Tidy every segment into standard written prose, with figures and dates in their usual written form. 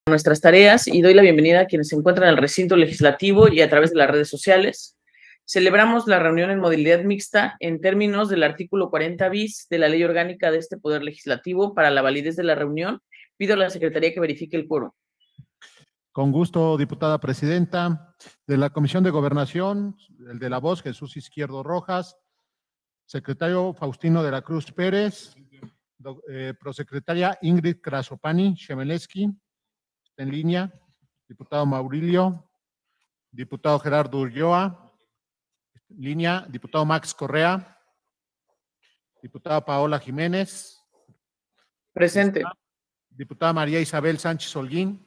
nuestras tareas y doy la bienvenida a quienes se encuentran en el recinto legislativo y a través de las redes sociales. Celebramos la reunión en modalidad mixta en términos del artículo 40 bis de la Ley Orgánica de este Poder Legislativo. Para la validez de la reunión, pido a la Secretaría que verifique el quórum. Con gusto, diputada presidenta. De la Comisión de Gobernación, el de la voz, Jesús Izquierdo Rojas. Secretario Faustino de la Cruz Pérez. Prosecretaria Ingrid Krasopani Chemeleski. En línea. Diputado Maurilio. Diputado Gerardo Ulloa. Línea. Diputado Max Correa. Diputada Paola Jiménez. Presente. Diputada María Isabel Sánchez Holguín.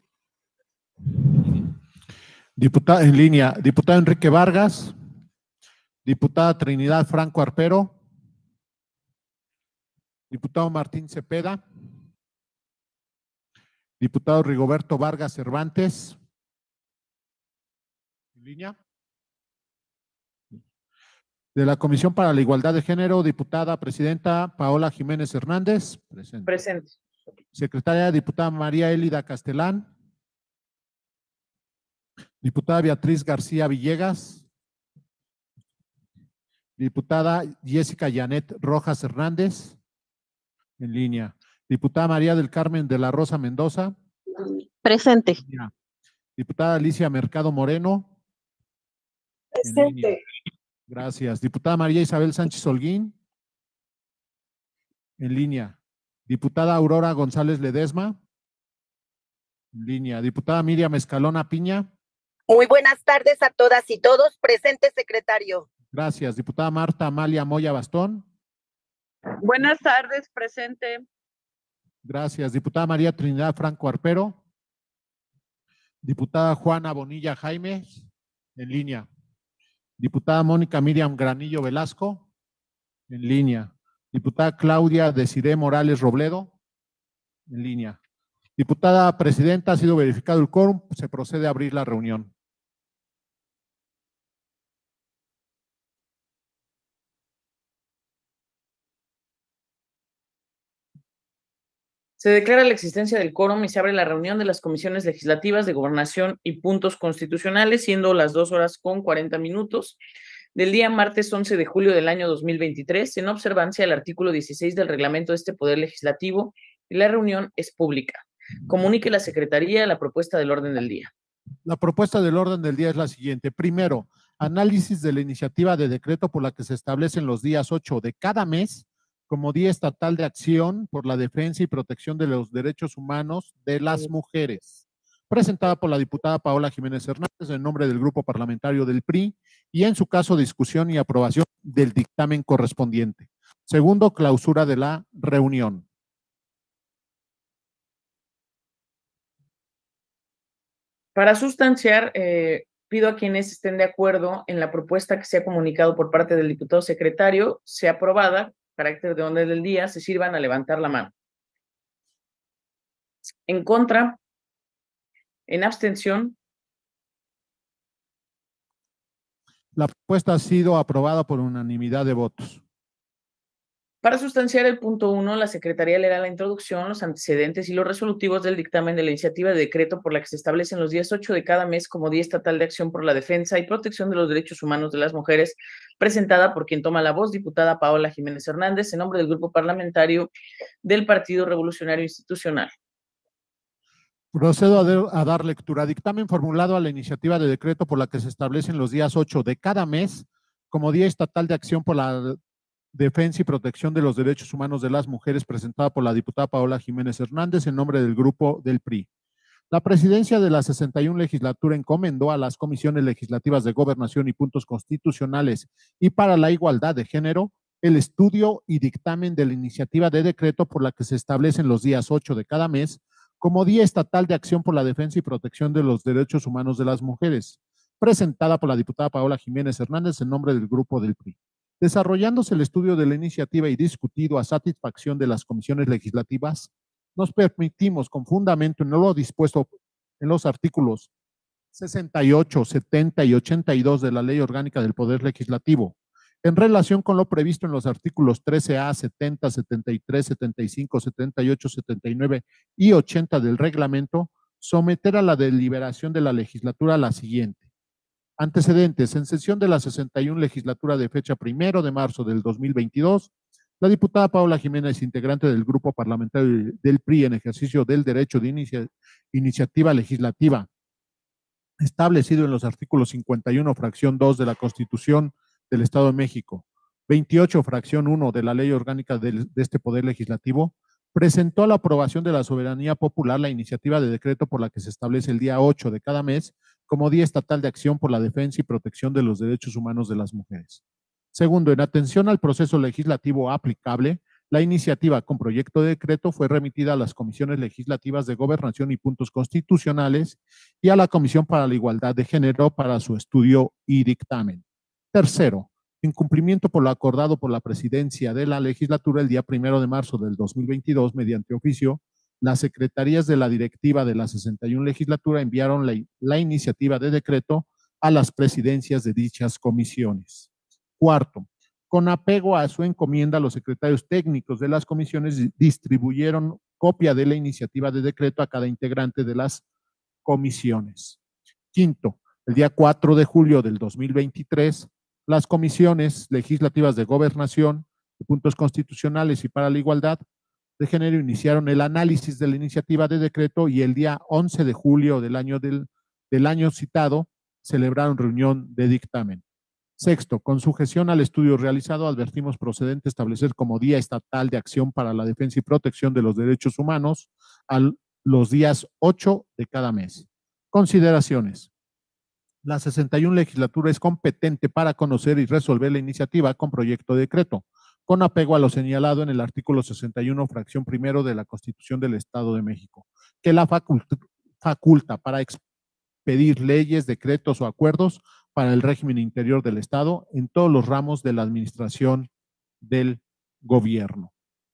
Diputada en línea, diputado Enrique Vargas, diputada Trinidad Franco Arpero, diputado Martín Cepeda, diputado Rigoberto Vargas Cervantes, en línea. De la Comisión para la Igualdad de Género, diputada presidenta Paola Jiménez Hernández. Presente. Presente. Secretaria diputada María Élida Castelán. Diputada Beatriz García Villegas. Diputada Jessica Janet Rojas Hernández. En línea. Diputada María del Carmen de la Rosa Mendoza. Presente. Diputada Alicia Mercado Moreno. Presente. Gracias. Diputada María Isabel Sánchez Holguín. En línea. Diputada Aurora González Ledesma. En línea. Diputada Miriam Escalona Piña. Muy buenas tardes a todas y todos. Presente, secretario. Gracias. Diputada Marta Amalia Moya Bastón. Buenas tardes, presente. Gracias. Diputada María Trinidad Franco Arpero. Diputada Juana Bonilla Jaime. En línea. Diputada Mónica Miriam Granillo Velasco. En línea. Diputada Claudia Desiré Morales Robledo. En línea. Diputada presidenta, ha sido verificado el quórum. Se procede a abrir la reunión. Se declara la existencia del quórum y se abre la reunión de las comisiones legislativas de Gobernación y Puntos Constitucionales, siendo las 2:40 del día martes 11 de julio del año 2023, en observancia del artículo 16 del reglamento de este Poder Legislativo, y la reunión es pública. Comunique la Secretaría la propuesta del orden del día. La propuesta del orden del día es la siguiente. Primero, análisis de la iniciativa de decreto por la que se establecen los días 8 de cada mes como Día Estatal de Acción por la Defensa y Protección de los Derechos Humanos de las Mujeres, presentada por la diputada Paola Jiménez Hernández en nombre del Grupo Parlamentario del PRI y en su caso discusión y aprobación del dictamen correspondiente. Segundo, clausura de la reunión. Para sustanciar, pido a quienes estén de acuerdo en la propuesta que se ha comunicado por parte del diputado secretario, sea aprobada, carácter de orden del día, se sirvan a levantar la mano. En contra, en abstención. La propuesta ha sido aprobada por unanimidad de votos. Para sustanciar el punto 1, la Secretaría leerá la introducción, los antecedentes y los resolutivos del dictamen de la iniciativa de decreto por la que se establecen los días 8 de cada mes como Día Estatal de Acción por la Defensa y Protección de los Derechos Humanos de las Mujeres, presentada por quien toma la voz, diputada Paola Jiménez Hernández, en nombre del Grupo Parlamentario del Partido Revolucionario Institucional. Procedo a dar lectura. Dictamen formulado a la iniciativa de decreto por la que se establecen los días 8 de cada mes como Día Estatal de Acción por la Defensa y Protección de los Derechos Humanos de las Mujeres, presentada por la diputada Paola Jiménez Hernández en nombre del Grupo del PRI. La presidencia de la 61 legislatura encomendó a las comisiones legislativas de Gobernación y Puntos Constitucionales y para la Igualdad de Género el estudio y dictamen de la iniciativa de decreto por la que se establecen los días 8 de cada mes como Día Estatal de Acción por la Defensa y Protección de los Derechos Humanos de las Mujeres, presentada por la diputada Paola Jiménez Hernández en nombre del Grupo del PRI. Desarrollándose el estudio de la iniciativa y discutido a satisfacción de las comisiones legislativas, nos permitimos, con fundamento en lo dispuesto en los artículos 68, 70 y 82 de la Ley Orgánica del Poder Legislativo, en relación con lo previsto en los artículos 13A, 70, 73, 75, 78, 79 y 80 del reglamento, someter a la deliberación de la legislatura la siguiente. Antecedentes. En sesión de la 61 legislatura de fecha 1 de marzo del 2022, la diputada Paola Jiménez, integrante del grupo parlamentario del PRI en ejercicio del derecho de iniciativa legislativa, establecido en los artículos 51, fracción 2 de la Constitución del Estado de México, 28, fracción 1 de la Ley Orgánica de este Poder Legislativo, presentó a la aprobación de la soberanía popular la iniciativa de decreto por la que se establece el día 8 de cada mes como Día Estatal de Acción por la Defensa y Protección de los Derechos Humanos de las Mujeres. Segundo, en atención al proceso legislativo aplicable, la iniciativa con proyecto de decreto fue remitida a las comisiones legislativas de Gobernación y Puntos Constitucionales y a la Comisión para la Igualdad de Género para su estudio y dictamen. Tercero, en cumplimiento por lo acordado por la presidencia de la legislatura el día 1 de marzo del 2022, mediante oficio, las secretarías de la directiva de la 61 legislatura enviaron la iniciativa de decreto a las presidencias de dichas comisiones. Cuarto, con apego a su encomienda, los secretarios técnicos de las comisiones distribuyeron copia de la iniciativa de decreto a cada integrante de las comisiones. Quinto, el día 4 de julio del 2023, las comisiones legislativas de Gobernación, de Puntos Constitucionales y para la Igualdad de Género iniciaron el análisis de la iniciativa de decreto y el día 11 de julio del año citado celebraron reunión de dictamen. Sexto, con sujeción al estudio realizado, advertimos procedente establecer como Día Estatal de Acción para la Defensa y Protección de los Derechos Humanos a los días 8 de cada mes. Consideraciones. La 61 legislatura es competente para conocer y resolver la iniciativa con proyecto de decreto, con apego a lo señalado en el artículo 61, fracción 1 de la Constitución del Estado de México, que la faculta para expedir leyes, decretos o acuerdos para el régimen interior del Estado en todos los ramos de la administración del gobierno.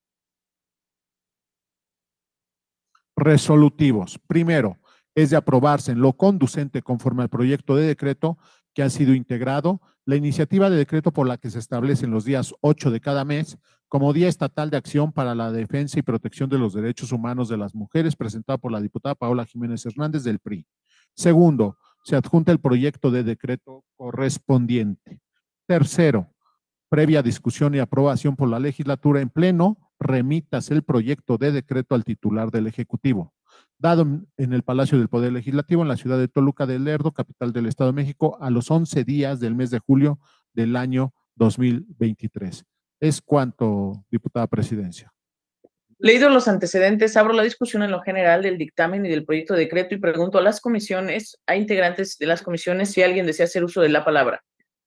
Resolutivos. Primero, es de aprobarse en lo conducente conforme al proyecto de decreto que ha sido integrado, la iniciativa de decreto por la que se establecen los días 8 de cada mes como Día Estatal de Acción para la Defensa y Protección de los Derechos Humanos de las Mujeres, presentada por la diputada Paola Jiménez Hernández del PRI. Segundo, se adjunta el proyecto de decreto correspondiente. Tercero, previa discusión y aprobación por la legislatura en pleno, remítase el proyecto de decreto al titular del Ejecutivo, dado en el Palacio del Poder Legislativo en la ciudad de Toluca del Lerdo, capital del Estado de México, a los 11 días del mes de julio del año 2023. Es cuanto, diputada presidencia. Leídos los antecedentes, abro la discusión en lo general del dictamen y del proyecto de decreto y pregunto a las comisiones, a integrantes de las comisiones, si alguien desea hacer uso de la palabra.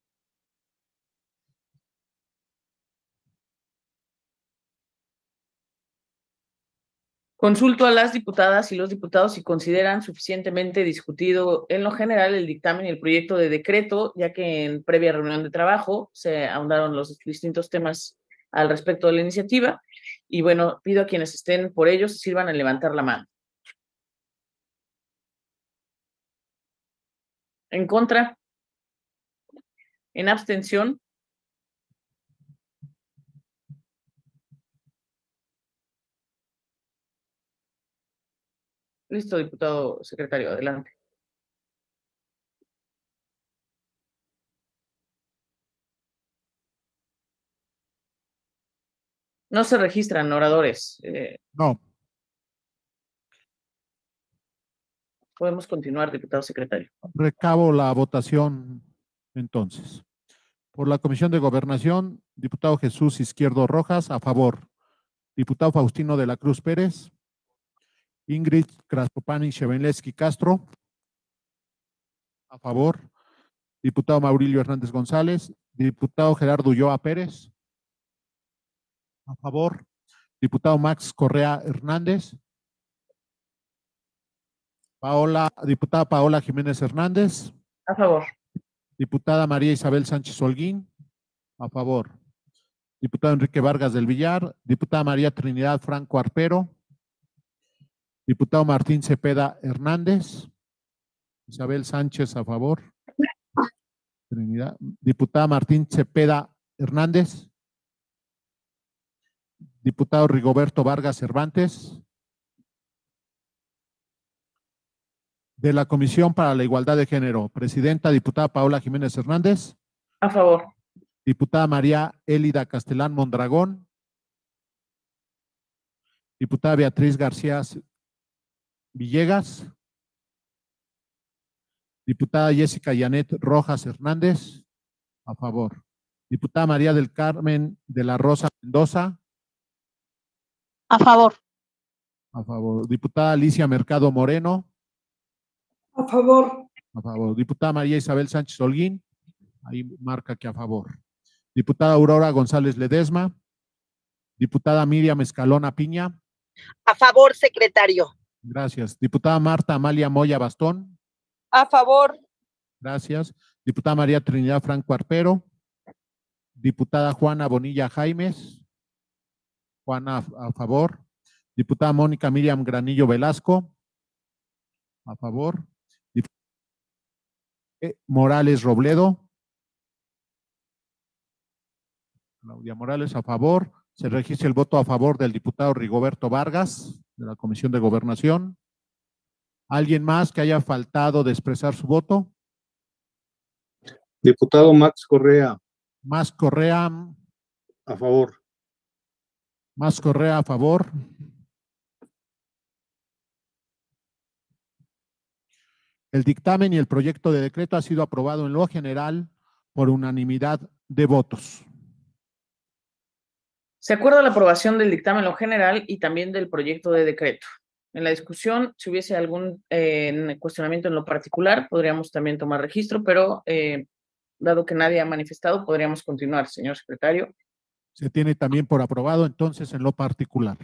Consulto a las diputadas y los diputados si consideran suficientemente discutido en lo general el dictamen y el proyecto de decreto, ya que en previa reunión de trabajo se ahondaron los distintos temas al respecto de la iniciativa. Y bueno, pido a quienes estén por ello se sirvan a levantar la mano. ¿En contra? ¿En abstención? Listo, diputado secretario, adelante. No se registran oradores. No. Podemos continuar, diputado secretario. Recabo la votación entonces. Por la Comisión de Gobernación, diputado Jesús Izquierdo Rojas, a favor. Diputado Faustino de la Cruz Pérez. Ingrid Krasopani Chevenleski Castro, a favor. Diputado Maurilio Hernández González. Diputado Gerardo Ulloa Pérez, a favor. Diputado Max Correa Hernández. Diputada Paola Jiménez Hernández. A favor. Diputada María Isabel Sánchez Holguín, a favor. Diputado Enrique Vargas del Villar. Diputada María Trinidad Franco Arpero. Diputado Martín Cepeda Hernández. Isabel Sánchez, a favor. Trinidad. Diputada Martín Cepeda Hernández. Diputado Rigoberto Vargas Cervantes. De la Comisión para la Igualdad de Género, presidenta, diputada Paola Jiménez Hernández. A favor. Diputada María Élida Castelán Mondragón. Diputada Beatriz García Villegas. Diputada Jessica Yanet Rojas Hernández. A favor. Diputada María del Carmen de la Rosa Mendoza. A favor. A favor. Diputada Alicia Mercado Moreno. A favor. A favor. Diputada María Isabel Sánchez Holguín. Ahí marca que a favor. Diputada Aurora González Ledesma. Diputada Miriam Escalona Piña. A favor, secretario. Gracias. Diputada Marta Amalia Moya Bastón. A favor. Gracias. Diputada María Trinidad Franco Arpero. Diputada Juana Bonilla Jaimes. Juana a favor. Diputada Mónica Miriam Granillo Velasco. A favor. Morales Robledo. Claudia Morales a favor. Se registra el voto a favor del diputado Rigoberto Vargas, de la Comisión de Gobernación. ¿Alguien más que haya faltado de expresar su voto? Diputado Max Correa. Más Correa. A favor. Más Correa a favor. El dictamen y el proyecto de decreto ha sido aprobado en lo general por unanimidad de votos. Se acuerda la aprobación del dictamen en lo general y también del proyecto de decreto. En la discusión, si hubiese algún cuestionamiento en lo particular, podríamos también tomar registro, pero dado que nadie ha manifestado, podríamos continuar, señor secretario. Se tiene también por aprobado entonces en lo particular.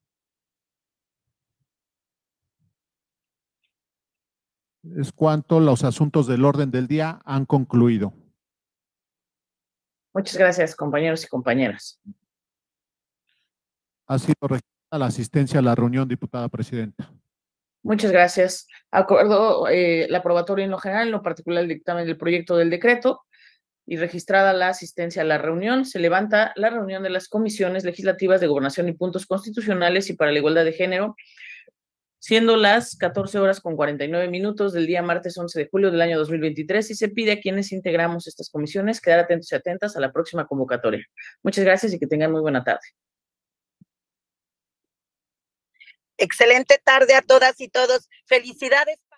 Es cuanto los asuntos del orden del día han concluido. Muchas gracias, compañeros y compañeras. Ha sido registrada la asistencia a la reunión, diputada presidenta. Muchas gracias. Acuerdo la aprobatoria en lo general, en lo particular el dictamen del proyecto del decreto y registrada la asistencia a la reunión, se levanta la reunión de las comisiones legislativas de Gobernación y Puntos Constitucionales y para la Igualdad de Género, siendo las 14:49 del día martes 11 de julio del año 2023 y se pide a quienes integramos estas comisiones quedar atentos y atentas a la próxima convocatoria. Muchas gracias y que tengan muy buena tarde. Excelente tarde a todas y todos. Felicidades.